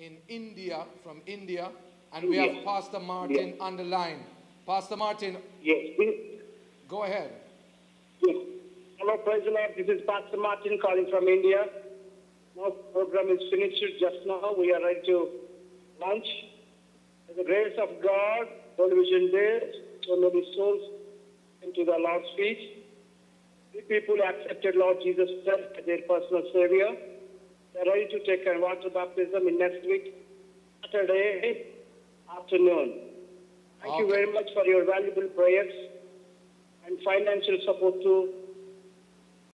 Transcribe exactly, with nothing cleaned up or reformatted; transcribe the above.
in India, from India, and we have Yes. Pastor Martin Yes. on the line. Pastor Martin, Yes. go ahead. Yes. Hello, Praise the Lord. This is Pastor Martin calling from India. Our program is finished just now. We are ready to launch. By the grace of God, television day, so many souls into the Lord's feet. The people accepted Lord Jesus Christ as their personal Savior. They are ready to take a water baptism in next week, Saturday afternoon. Thank Okay. you very much for your valuable prayers and financial support to